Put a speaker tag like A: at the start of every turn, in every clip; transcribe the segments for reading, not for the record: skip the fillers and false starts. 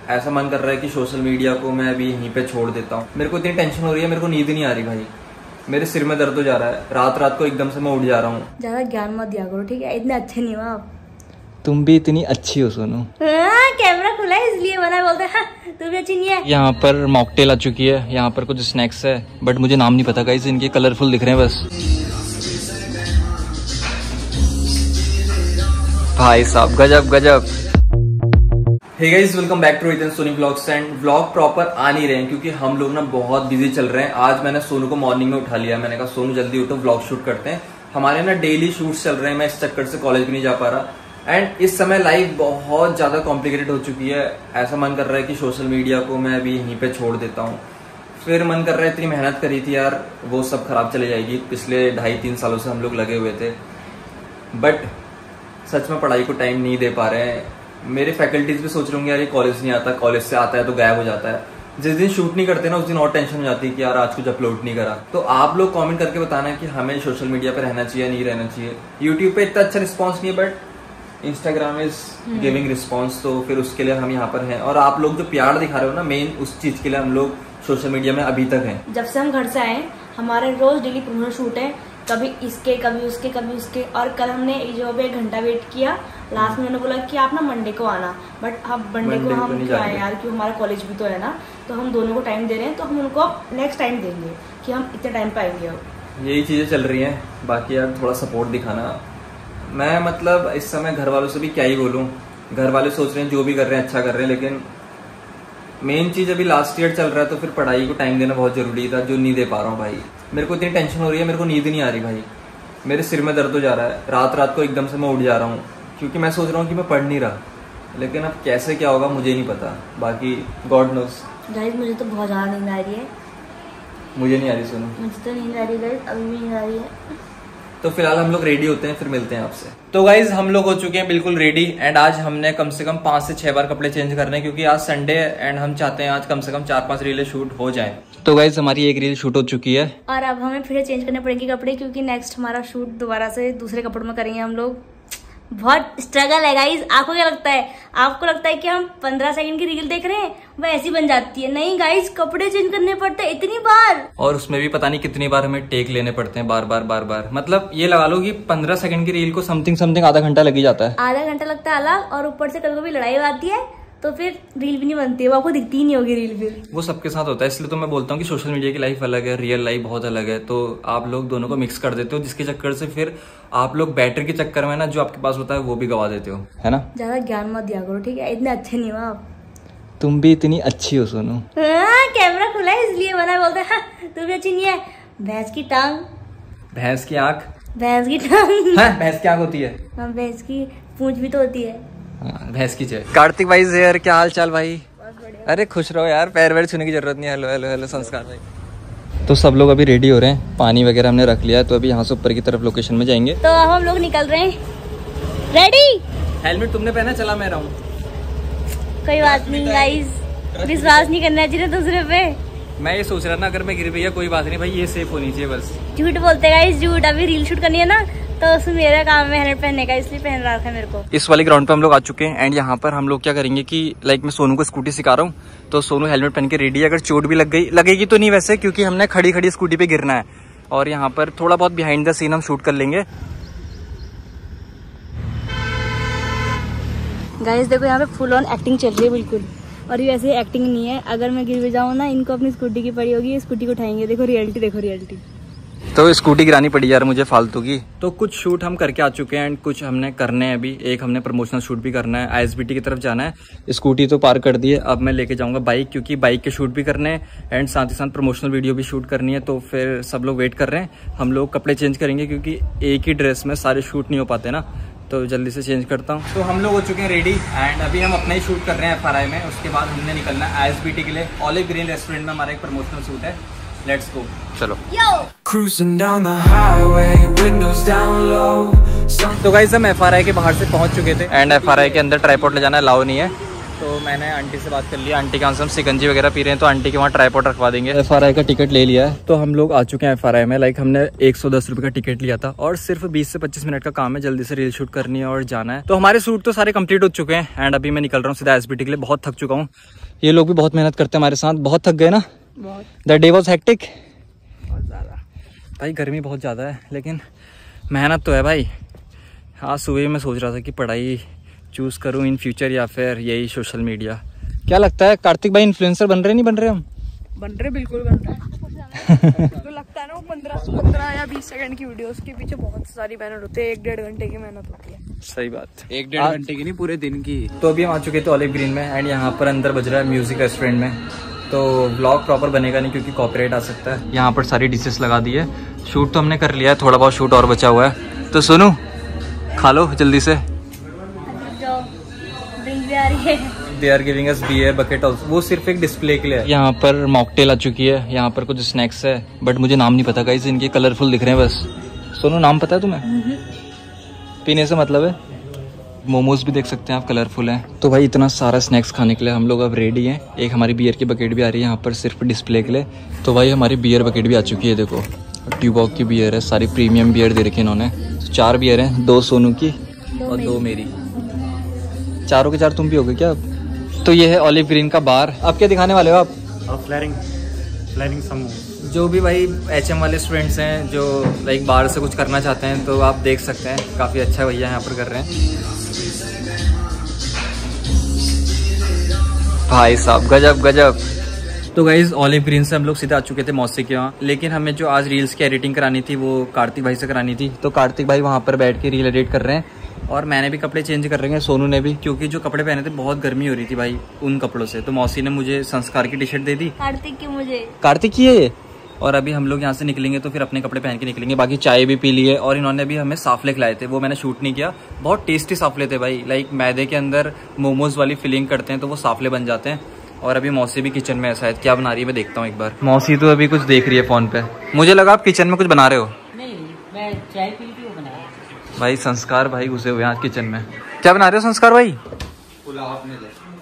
A: ऐसा मन कर रहा है कि सोशल मीडिया को मैं अभी यहीं पे छोड़ देता हूँ। मेरे को इतनी टेंशन हो रही है, मेरे को नींद नहीं आ रही भाई। मेरे सिर में दर्द हो जा रहा है, रात रात को एकदम से मैं उठ जा रहा हूँ।
B: ज्यादा ज्ञान मत दिया करो, ठीक है? इतने अच्छे नहीं हो आप।
C: तुम भी इतनी अच्छी हो सोनू।
B: कैमरा खुला है इसलिए बना बोलते हैं तू भी अच्छी नहीं है।
C: यहाँ पर मॉकटेल आ चुकी है, यहाँ पर कुछ स्नैक्स है बट मुझे नाम नहीं पता गाइस, इनके कलरफुल दिख रहे हैं बस। भाई साहब गजब गजब।
A: Hey guys, welcome back to return Soni vlogs. And vlog proper आ नहीं रहे हैं क्योंकि हम लोग ना बहुत बिजी चल रहे हैं। आज मैंने सोनू को मॉर्निंग में उठा लिया, मैंने कहा सोनू जल्दी उठो, व्लॉग शूट करते हैं। हमारे ना डेली शूट्स चल रहे हैं, मैं इस चक्कर से कॉलेज भी नहीं जा पा रहा। एंड इस समय लाइफ बहुत ज्यादा कॉम्प्लिकेटेड हो चुकी है। ऐसा मन कर रहा है कि सोशल मीडिया को मैं अभी यहीं पे छोड़ देता हूँ। फिर मन कर रहा है, इतनी मेहनत करी थी यार, वो सब खराब चली जाएगी। पिछले 2.5-3 सालों से हम लोग लगे हुए थे, बट सच में पढ़ाई को टाइम नहीं दे पा रहे हैं। मेरे फैकल्टीज भी सोच रहे होंगे यार ये कॉलेज नहीं आता, कॉलेज से आता है तो गायब हो जाता है। जिस दिन शूट नहीं करते ना उस दिन और टेंशन हो जाती है कि यार आज कुछ अपलोड नहीं करा। तो आप लोग कमेंट करके बताना कि हमें सोशल मीडिया पे रहना चाहिए नहीं रहना चाहिए। यूट्यूब पे इतना अच्छा रिस्पॉन्स नहीं है but Instagram is giving response, तो फिर उसके लिए हम यहाँ पर हैं। और आप लोग जो प्यार दिखा रहे हो ना, मेन उस चीज के लिए हम लोग सोशल मीडिया में अभी तक हैं।
B: जब से हम घर से आए हमारे रोज डेली प्रमोशन शूट है, कभी इसके कभी उसके कभी उसके। और कल हमने जो भी 1 घंटा वेट किया, लास्ट में उन्होंने बोला कि आप ना मंडे को आना, बट अब मंडे को हम क्यों आए यार, क्योंकि हमारा कॉलेज भी तो है ना, तो हम दोनों को टाइम दे रहे हैं। तो हम उनको नेक्स्ट टाइम देंगे कि हम इतने टाइम पे आएंगे। अब
A: यही चीजें चल रही हैं। बाकी यार थोड़ा सपोर्ट दिखाना। मैं मतलब इस समय घर वालों से भी क्या ही बोलूं। घर वाले सोच रहे हैं जो भी कर रहे हैं अच्छा कर रहे हैं, लेकिन मेन चीज अभी लास्ट ईयर चल रहा है तो फिर पढ़ाई को टाइम देना बहुत जरूरी था, जो नहीं दे पा रहा हूँ भाई। मेरे को इतनी टेंशन हो रही है, मेरे को नींद नहीं आ रही भाई। मेरे सिर में दर्द हो जा रहा है, रात रात को एकदम से मैं उठ जा रहा हूँ क्योंकि मैं सोच रहा हूँ कि मैं पढ़ नहीं रहा। लेकिन अब कैसे क्या होगा मुझे नहीं पता, बाकी गॉड नोस।
B: गाइस मुझे तो बहुत ज्यादा नींद आ रही है।
A: मुझे नहीं आ रही सोनू,
B: मुझे तो नींद आ रही है गाइस, अभी भी नींद आ रही है।
A: तो फिलहाल हम लोग रेडी होते हैं, फिर मिलते हैं आपसे। तो गाइज हम लोग हो चुके हैं बिल्कुल रेडी। एंड आज हमने कम से कम 5 से 6 बार कपड़े चेंज करने हैं क्योंकि आज संडे है एंड हम चाहते हैं आज कम से कम 4-5 रीलें शूट हो जाएं।
C: तो गाइज हमारी एक रील शूट हो चुकी है
B: और अब हमें फिर चेंज करने पड़ेंगे कपड़े, क्योंकि नेक्स्ट हमारा शूट दोबारा से दूसरे कपड़ों में करेंगे हम लोग। बहुत स्ट्रगल है गाइज। आपको क्या लगता है? आपको लगता है कि हम 15 सेकंड की रील देख रहे हैं वो ऐसी बन जाती है? नहीं गाइज, कपड़े चेंज करने पड़ते हैं इतनी बार, और
A: उसमें भी पता नहीं कितनी बार हमें टेक लेने पड़ते हैं, बार बार। मतलब ये लगा लो कि 15 सेकंड की रील को समथिंग आधा घंटा लग ही जाता है।
B: आधा घंटा लगता है अलग, और ऊपर से कभी कभी लड़ाई आती है तो फिर रील भी नहीं बनती है, वो आपको दिखती ही नहीं होगी रील। फिर
A: वो सबके साथ होता है, इसलिए तो मैं बोलता हूँ कि सोशल मीडिया की लाइफ अलग है, रियल लाइफ बहुत अलग है। तो आप लोग दोनों को मिक्स कर देते हो, जिसके चक्कर से फिर आप लोग बैटर के चक्कर में ना जो आपके पास होता है वो भी गवा देते हो, है ना?
B: ज्यादा ज्ञान मत दिया करो, ठीक है? इतने अच्छे नहीं हो आप।
C: तुम भी इतनी अच्छी हो सोनू।
B: कैमरा खुला है इसलिए बना बोलते हैं तू भी अच्छी नहीं है। भैंस की टांग,
A: भैंस की आंख,
B: भैंस की टांग।
A: भैंस की आंख होती है,
B: भैंस की पूंछ भी तो होती है।
A: भैंस की जय। कार्तिक भाई शेयर, क्या हाल चाल भाई? अरे खुश रहो यार, पैर वैर छूने की जरूरत नहीं है। हेलो हेलो हेलो संस्कार भाई।
C: तो सब लोग अभी रेडी हो रहे हैं, पानी वगैरह हमने रख लिया है, तो अभी यहाँ से ऊपर की तरफ लोकेशन में जाएंगे।
B: तो अब हम लोग निकल रहे हैं। रेडी?
A: हेलमेट तुमने पहना, चला मैं रहा हूँ।
B: कोई बात नहीं गाइस, विश्वास नहीं करना चाहिए दूसरे पे।
A: मैं ये सोच रहा ना, अगर मैं गिर गया कोई बात नहीं भाई, ये सेफ होनी चाहिए बस।
B: झूठ बोलते गाइस, झूठ। अभी रील शूट करनी है ना, तो उसमें मेरा काम है हेलमेट पहनने का, इसलिए पहन रखा है मेरे को।
C: इस वाली ग्राउंड पे हम लोग आ चुके हैं एंड यहाँ पर हम लोग क्या करेंगे कि लाइक मैं सोनू को स्कूटी सिखा रहा हूँ, तो सोनू हेलमेट पहन के रेडी है। अगर चोट भी लगेगी तो नहीं वैसे, क्योंकि हमने खड़ी स्कूटी पे गिरना है। और यहाँ पर थोड़ा बहुत बिहाइंड द सीन हम शूट कर लेंगे।
B: गाइस देखो यहाँ पे फुल ऑन एक्टिंग चल रही है बिल्कुल, और ये ऐसे एक्टिंग नहीं है। अगर मैं गिर भी जाऊँ ना, इनको अपनी स्कूटी की पड़ी होगी, स्कूटी को उठाएंगे। देखो रियलिटी, देखो रियलिटी।
C: तो स्कूटी गिरानी पड़ी यार मुझे फालतू की।
A: तो कुछ शूट हम करके आ चुके हैं एंड कुछ हमने करने हैं अभी। एक हमने प्रमोशनल शूट भी करना है, ISBT की तरफ जाना है। स्कूटी तो पार कर दी है, अब मैं लेके जाऊंगा बाइक, क्योंकि बाइक के शूट भी करने हैं एंड साथ ही साथ प्रमोशनल वीडियो भी शूट करनी है। तो फिर सब लोग वेट कर रहे हैं, हम लोग कपड़े चेंज करेंगे क्योंकि एक ही ड्रेस में सारे शूट नहीं हो पाते ना, तो जल्दी से चेंज करता हूँ। तो हम लोग हो चुके हैं रेडी एंड अभी हम अपना ही शूट कर रहे हैं FRI में। उसके बाद हमने निकलना है ISBT के लिए। ऑलिव ग्रीन रेस्टोरेंट में हमारा एक प्रमोशनल शूट है, लेट्स गो। चलो।
C: तो गाइस हम FRI के बाहर से पहुंच चुके थे एंड FRI के अंदर ट्राइपॉड ले जाना अलाउ नहीं है, तो मैंने आंटी से बात कर लिया, आंटी के यहाँ से हम सिकंजी वगैरह पी रहे हैं तो आंटी के वहाँ ट्राइपॉड रखवा देंगे। FRI का टिकट ले लिया है तो हम लोग आ चुके हैं FRI में। लाइक हमने 110 रुपये का टिकट लिया था और सिर्फ 20 से 25 मिनट का काम है, जल्दी से रील शूट करनी है और जाना है। तो हमारे शूट तो सारे कंप्लीट हो चुके हैं एंड अभी मैं निकल रहा हूँ सीधा SBT के लिए। बहुत थक चुका हूँ, ये लोग भी बहुत मेहनत करते हैं हमारे साथ। बहुत थक गए ना, द डे वॉज हेक्टिक भाई। गर्मी बहुत ज़्यादा है लेकिन मेहनत तो है भाई। आज सुबह मैं सोच रहा था कि पढ़ाई चूज़ करूँ इन फ्यूचर या फिर यही सोशल मीडिया। क्या लगता है कार्तिक भाई इन्फ्लुएंसर बन रहे नहीं बन रहे? हम
D: बन रहे, बिल्कुल बन रहे। तो लगता है ना वो 15 या 20 सेकंड की वीडियोस के पीछे बहुत सारी मेहनत होती है, 1-1.5 घंटे की मेहनत होती है।
C: सही बात,
A: 1-1.5 घंटे की नहीं, पूरे दिन की।
C: तो अभी हम आ चुके थे ऑलिव ग्रीन में एंड यहाँ पर अंदर बज रहा है म्यूजिक रेस्टोरेंट में। तो व्लॉग प्रॉपर बनेगा नहीं क्योंकि कॉपीराइट आ सकता है। यहाँ पर सारी डिशेस लगा दी है। शूट तो हमने कर लिया है, थोड़ा बहुत शूट और बचा हुआ है। तो सुनो, खा लो जल्दी से। They are giving us beer bucket also. वो सिर्फ एक डिस्प्ले के लिए है। यहाँ पर मॉकटेल आ चुकी है, यहाँ पर कुछ स्नैक्स है बट मुझे नाम नहीं पता गाइस, इनके कलरफुल दिख रहे हैं बस। सोनू नाम पता है तुम्हें? पीने से मतलब है। मोमोज भी देख सकते हैं आप, कलरफुल हैं। तो भाई इतना सारा स्नैक्स खाने के लिए हम लोग अब रेडी हैं। एक हमारी बियर की बकेट भी आ रही है यहाँ पर सिर्फ डिस्प्ले के लिए। तो भाई हमारी बियर बकेट भी आ चुकी है, देखो ट्यूबॉक की बियर है, सारी प्रीमियम बियर दे रखी है इन्होंने। 4 बियर हैं, 2 सोनू की और 2 मेरी। चारों के 4 तुम भी हो गए क्या अब? तो ये है ऑलिव ग्रीन का बार। आप क्या दिखाने वाले हो आप?
E: फ्लैरिंग समूह।
C: जो भी भाई HM वाले स्टूडेंट्स हैं जो लाइक बाहर से कुछ करना चाहते हैं तो आप देख सकते हैं, काफ़ी अच्छा भैया यहाँ पर कर रहे हैं। भाई साहब गजब गजब। तो गाइज ऑलिव ग्रीन से हम लोग सीधा आ चुके थे मौसी के वहाँ, लेकिन हमें जो आज रील्स की एडिटिंग करानी थी वो कार्तिक भाई से करानी थी। तो कार्तिक भाई वहाँ पर बैठ के रील एडिट कर रहे हैं और मैंने भी कपड़े चेंज कर रहे हैं, सोनू ने भी, क्योंकि जो कपड़े पहने थे बहुत गर्मी हो रही थी भाई उन कपड़ों से। तो मौसी ने मुझे संस्कार की टी-शर्ट दे दी, कार्तिक की है ये। और अभी हम लोग यहाँ से निकलेंगे तो फिर अपने कपड़े पहन के निकलेंगे। बाकी चाय भी पी ली है और इन्होंने भी हमें साफले खिलाए थे, वो मैंने शूट नहीं किया। बहुत टेस्टी साफले थे भाई, लाइक मैदे के अंदर मोमोज वाली फिलिंग करते हैं तो वो साफले बन जाते हैं। और अभी मौसी भी किचन में है, शायद क्या बना रही है मैं देखता हूँ एक बार। मौसी तो अभी कुछ देख रही है फोन पे, मुझे लगा आप किचन में कुछ बना रहे हो।
F: नहीं, मैं चाय पी रही हूँ, बनाया।
C: भाई संस्कार भाई घुसे हुए आज किचन में। क्या बना रहे हो संस्कार भाई?
A: पुलाव में।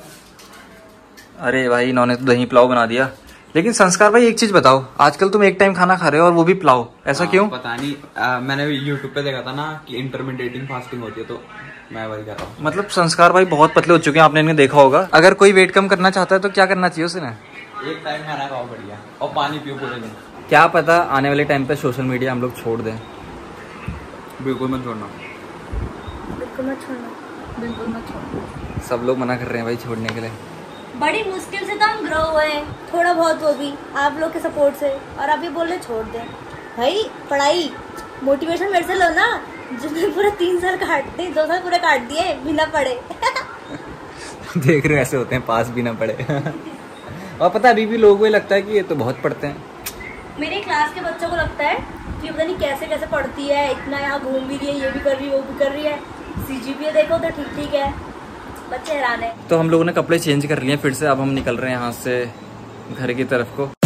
C: अरे भाई इन्होंने तो दही पुलाव बना दिया। लेकिन संस्कार भाई एक चीज बताओ, आजकल तुम एक टाइम खाना खा रहे हो और वो भी पुलाव, ऐसा क्यों?
A: पता नहीं, मैंने YouTube पे देखा था ना कि इंटरमिटेटिंग फास्टिंग होती है तो मैं वही कर रहा हूँ।
C: मतलब संस्कार भाई बहुत पतले हो चुके हैं, आपने इन्हें देखा होगा। अगर कोई वेट कम करना चाहता है तो क्या करना चाहिए उसने?
A: एक टाइम खाना खाओ बढ़िया और पानी पियो पूरे दिन।
C: क्या पता आने वाले टाइम पे सोशल मीडिया हम लोग छोड़ दें।
A: बिल्कुल मत छोड़ना,
B: बिल्कुल मत छोड़ना, बिल्कुल मत छोड़ना।
C: सब लोग मना कर रहे हैं भाई छोड़ने के लिए।
B: बड़ी मुश्किल से तो हम ग्रो हुए हैं, थोड़ा बहुत वो भी आप लोग के सपोर्ट से, और आप ये बोल रहे छोड़ दें। भाई पढ़ाई मोटिवेशन मेरे से लो ना, जिसने पूरा 3 साल काट दिए, 2 साल पूरे काट दिए बिना पढ़े।
C: देख रहे हो ऐसे होते हैं, पास भी ना पढ़े। और पता है अभी भी लोगों को लगता है कि ये तो बहुत पढ़ते हैं।
B: मेरे क्लास के बच्चों को लगता है कि पता नहीं कैसे कैसे पढ़ती है, इतना यहाँ घूम भी रही है, ये भी कर रही है, वो भी कर रही है, CGPA देखो तो ठीक ठीक है, बच्चे हैरान है।
C: तो हम लोगों ने कपड़े चेंज कर लिए फिर से, अब हम निकल रहे हैं यहाँ से घर की तरफ को।